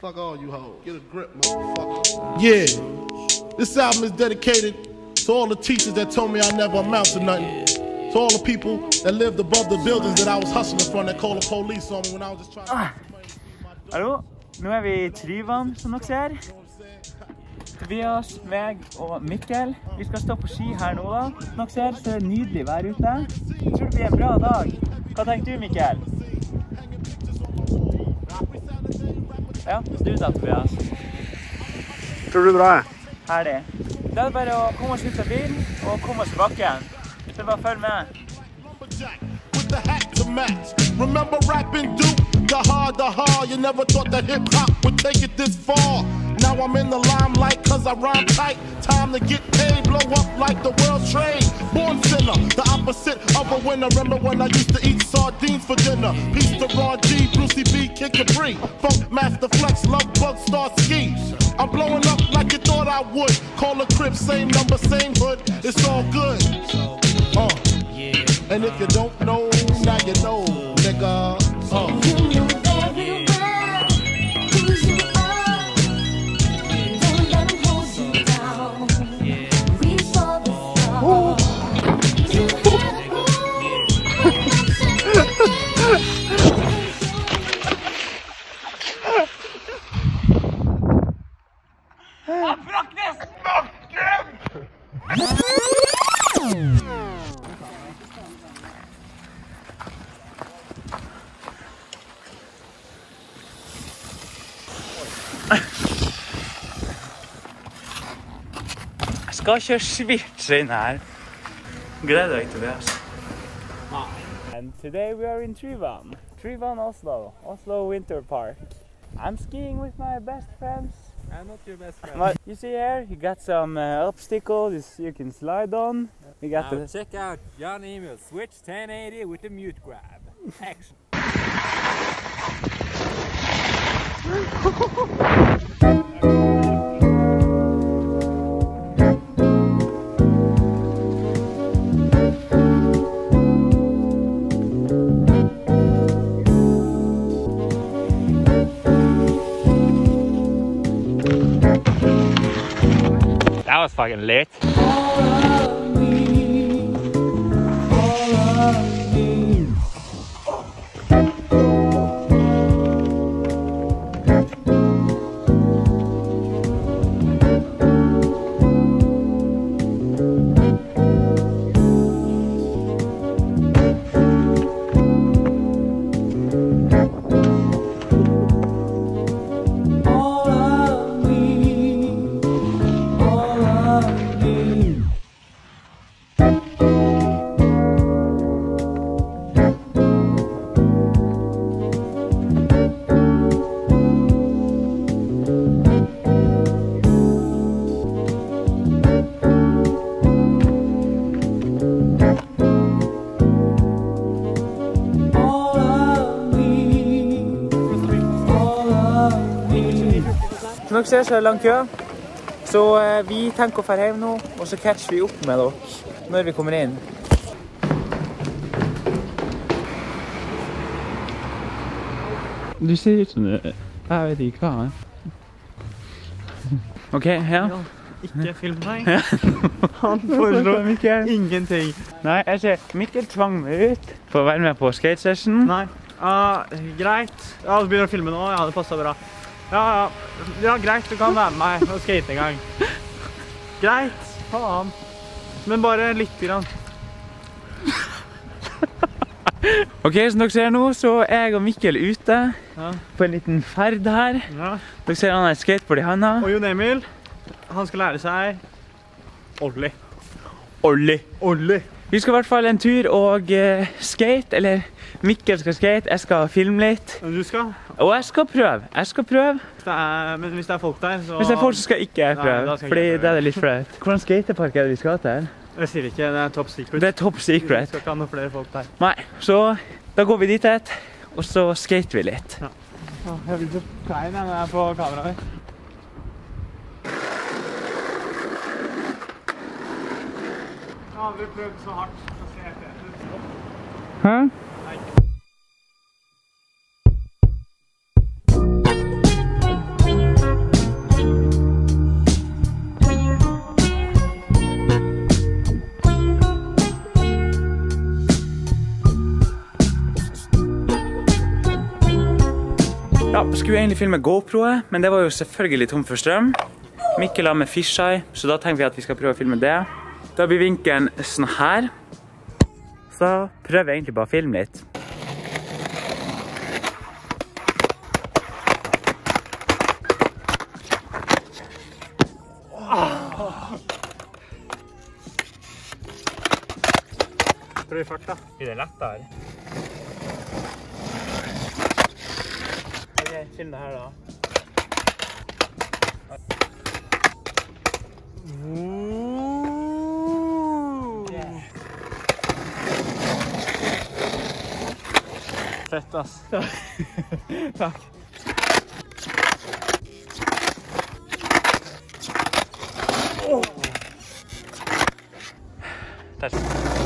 Fuck all you hoes. Get a grip, motherfucker. Yeah. This album is dedicated to all the teachers that told me I never amount to nothing. To all the people that lived above the buildings that I was hustling from that called the police on me when I was just trying to... Hallo, nå vi I Tryvann, som dere ser. Tobias, meg og Mikkel. Vi skal stå på ski her nå da. Som dere ser, så det nydelig vær ute. Jeg tror det blir en bra dag. Hva tenker du, Mikkel? Ja, du da, Tobias. Tror du bra? Herlig. Det bare å komme oss ut av bilen og komme oss I bakken. Så bare følg med. Remember rapping Duke? The hard, you never thought that hip-hop would take it this far. Now I'm in the limelight cause I rhyme tight. Time to get paid, blow up like the world trade. Born sinner, the opposite of a winner. Remember when I used to eat sardines for dinner? Peace to Ron G, Brucey B, Kid Capri. Funk Master Flex, Love Bug, Star Ski. I'm blowing up like you thought I would. Call a crib, same number, same hood. It's all good. And if you don't know, now you know, nigga. You know very well who you are. Don't let them hold you down. Reach for the stars. You had a Jeg skal kjøre switch inn her. Gleder deg, Tobias. And today we are in Tryvann. Tryvann, Oslo. Oslo Winter Park. I'm skiing with my best friends. I'm not your best friend. But you see here, you got some obstacles you can slide on. You got Now check out Jan Emil, switch 1080 with the mute grab. Action. That was fucking lit. Som dere ser, så det lang kø. Så vi tenker å fære hjem nå, og så catcher vi opp med dere når vi kommer inn. Du ser ut som du... Jeg vet ikke hva. Ok, ja. Ikke film meg. Han foreslår ingenting. Nei, jeg ser Mikkel tvang meg ut for å være med på skate-session. Nei. Greit. Ja, du begynner å filme nå. Ja, det passet bra. Ja, greit, du kan være med meg og skate en gang. Greit, faen. Men bare litt grann. Ok, som dere ser nå, så er jeg og Mikkel ute på en liten ferd her. Ja. Dere ser han har et skateboard i handa. Og Jon Emil, han skal lære seg ollie. Ollie. Vi skal I hvert fall en tur og skate, eller Mikkel skal skate, jeg skal filme litt. Du skal? Og jeg skal prøve. Men hvis det folk der, så... Hvis det folk, så skal ikke jeg prøve, Nei, fordi det det litt flaut. Hvordan skatepark det vi skal til? Jeg sier ikke, det top secret. Det top secret. Vi skal ikke ha noen flere folk der. Nei, så da går vi dit et, og så skater vi litt. Ja. Jeg blir så klein når jeg er på kameraet. Jeg har aldri prøvd så hardt. Hæ? Tryvann. skulle egentlig filme GoPro'et, men det var jo selvfølgelig tom for strøm. Mikkel har med fisheye, så da tenker vi at vi skal prøve å filme det. Da blir vinkelen sånn her. Så prøver jeg egentlig bare å filme litt. Prøv i fart da. Blir det lettere? Ok, film det her da. Fett ass. Takk. Der.